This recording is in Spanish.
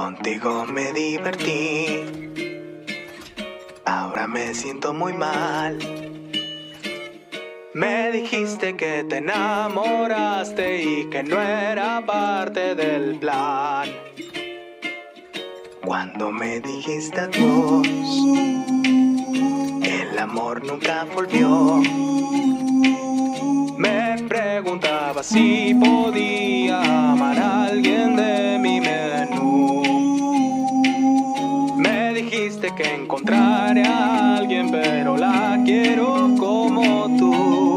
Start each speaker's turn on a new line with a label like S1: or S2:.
S1: Contigo me divertí, ahora me siento muy mal. Me dijiste que te enamoraste y que no era parte del plan. Cuando me dijiste adiós, el amor nunca volvió. Me preguntaba si podía amar a alguien de mi menú. Me dijiste que encontraré a alguien, pero la quiero como tú.